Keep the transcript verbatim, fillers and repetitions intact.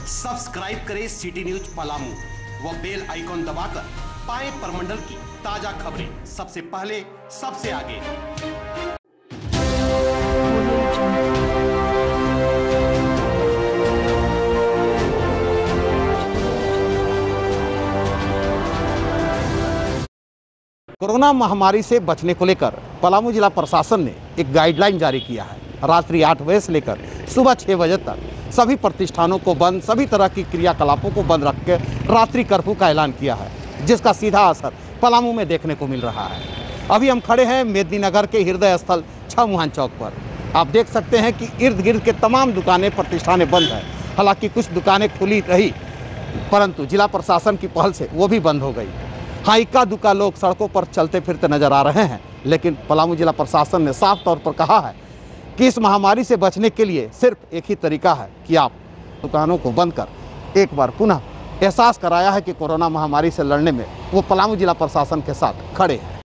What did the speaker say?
Subscribe करें city news Palamu व bell icon दबाकर पाएं परमंडल की ताजा खबरें सबसे पहले सबसे आगे। कोरोना महामारी से बचने को लेकर पलामू जिला प्रशासन ने एक गाइडलाइन जारी किया है। रात्रि आठ बजे से लेकर सुबह छह बजे तक सभी प्रतिष्ठानों को बंद, सभी तरह की क्रियाकलापों को बंद रख के रात्रि कर्फ्यू का ऐलान किया है, जिसका सीधा असर पलामू में देखने को मिल रहा है। अभी हम खड़े हैं मेदिनीनगर के हृदय स्थल छह मुहान चौक पर। आप देख सकते हैं कि इर्द गिर्द के तमाम दुकानें, प्रतिष्ठानें बंद हैं। हालांकि कुछ दुकानें खुली रही, परंतु जिला प्रशासन की पहल से वो भी बंद हो गई। हाँ, इक्का दुक्का लोग सड़कों पर चलते फिरते नजर आ रहे हैं, लेकिन पलामू जिला प्रशासन ने साफ तौर पर कहा है कि इस महामारी से बचने के लिए सिर्फ एक ही तरीका है कि आप दुकानों को बंद कर एक बार पुनः एहसास कराया है कि कोरोना महामारी से लड़ने में वो पलामू जिला प्रशासन के साथ खड़े हैं।